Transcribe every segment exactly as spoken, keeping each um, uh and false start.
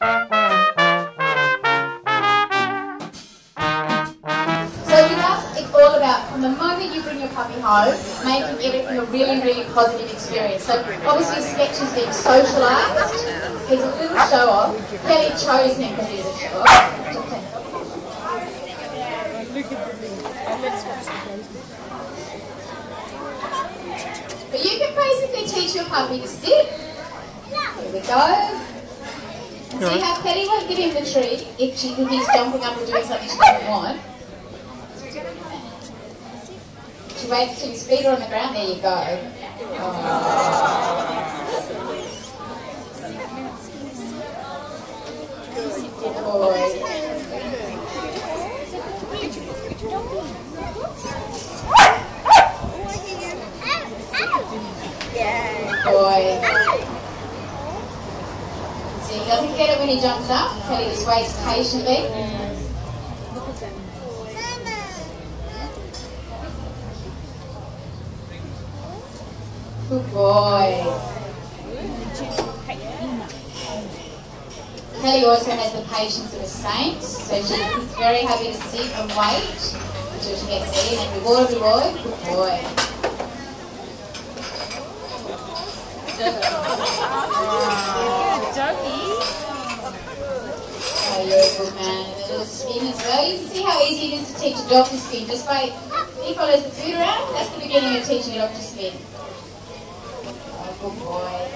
So with us, it's all about, from the moment you bring your puppy home, making everything a really, really positive experience. So obviously Sketch is being socialised. He's a little show-off. Kelly chose him because he's a show-off. But you can basically teach your puppy to sit. Here we go. See how Kelly won't give him the treat if, she, if he's jumping up or doing something she doesn't want. She waits till his feet are on the ground. There you go. Good boy. Good boy. See, he doesn't get it when he jumps up. Kelly just waits patiently. Good boy. Kelly also has the patience of a saint, so she's very happy to sit and wait until she gets in and reward, reward. Good boy. Oh, you're a good man. And a little spin as well. You can see how easy it is to teach a dog to spin. Just by, he follows the food around. That's the beginning of teaching a dog to spin. Good boy.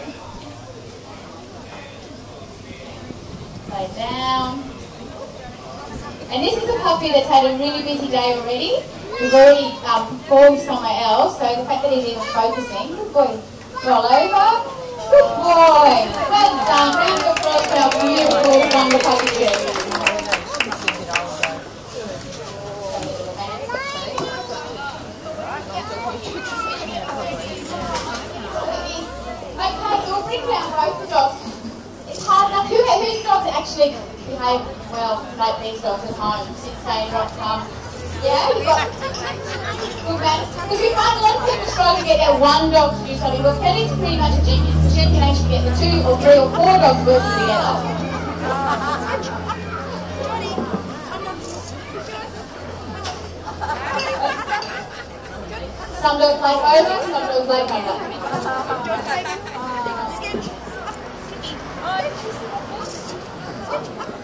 Lay down. And this is a puppy that's had a really busy day already. We've already um, performed somewhere else, so the fact that he's even focusing. Good boy. Roll over. Good boy. Well done. Round of applause for our beautiful Wonder Puppy Gill. Both the dogs. It's hard enough. Who, whose dogs actually behave well like these dogs at home? Sit, stay, drop, come. Yeah, you've got good manners. Because we find a lot of people struggle to get their one dog to do something. Well, Kelly's pretty much a genius because she can actually get the two or three or four dogs working together. Some dogs like over, some dogs like under.